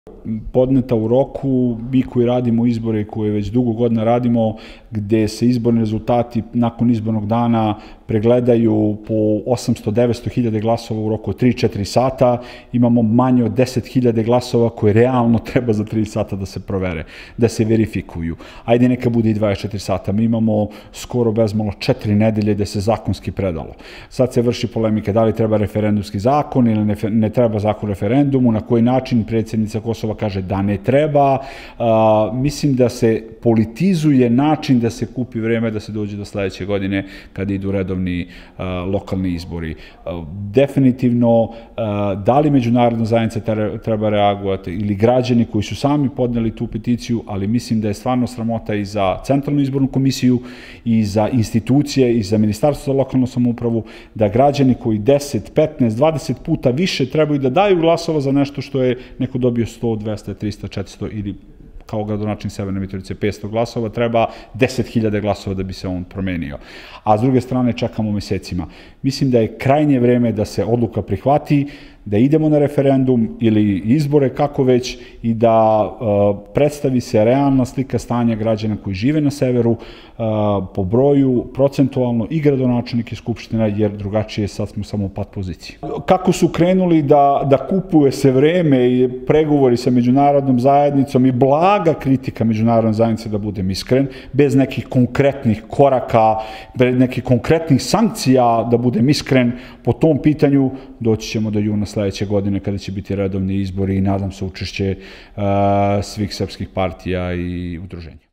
podneta u roku, mi koji radimo izbore, koje već dugo godina radimo, gde se izborni rezultati nakon izbornog dana pregledaju po 800-900 hiljade glasova u roku od 3-4 sata, imamo manje od 10 hiljade glasova koje realno treba za 3 sata da se provere, da se verifikuju. Ajde, neka bude i 24 sata. Mi imamo skoro bezmalo 4 nedelje da se zakonski predalo. Sad se vrši polemika da li treba referendumski zakon ili ne treba zakon o referendumu, na koji način predsjednica Kosova kaže da ne treba. Mislim da se politizuje način da se kupi vreme da se dođe do sledeće godine kada idu redovni lokalni izbori. Definitivno, da li međunarodna zajednica treba reagovati ili građani koji su sami podneli tu peticiju, ali mislim da je stvarno sramota i za Centralnu izbornu komisiju i za institucije i za Ministarstvo za lokalnu samoupravu, da građani koji 10, 15, 20 puta više trebaju da daju glasova za nešto što je neko dobio 100, 200, 300, 400 ili kao gradonačelnik Severne Mitrovice 500 glasova, treba 10.000 glasova da bi se on promenio. A s druge strane čekamo mesecima. Mislim da je krajnje vreme da se odluka prihvati, da idemo na referendum ili izbore, kako već, i da predstavi se realna slika stanja građana koji žive na severu po broju, procentualno i gradonačelnik i skupština, jer drugačije sad smo samo u pat poziciji. Kako su krenuli da kupuje se vreme i pregovori sa međunarodnom zajednicom i blaga kritika međunarodne zajednice, da budem iskren, bez nekih konkretnih koraka, bez nekih konkretnih sankcija, da budem iskren, po tom pitanju doći ćemo do juna sledeće godine kada će biti redovni izbori i nadam se učešće svih srpskih partija i udruženja.